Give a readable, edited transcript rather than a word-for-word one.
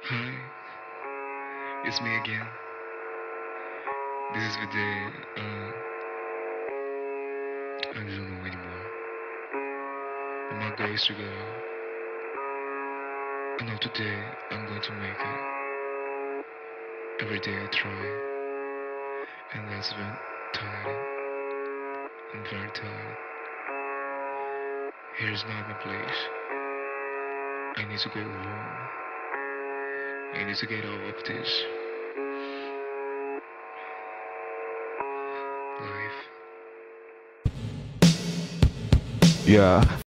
Hi, it's me again. This is the day I don't know anymore. I'm not going to go. I know today I'm going to make it. Every day I try, and that's been tired. I'm very tired. Here's not my place. I need to go home. I need to get out of this life. Yeah.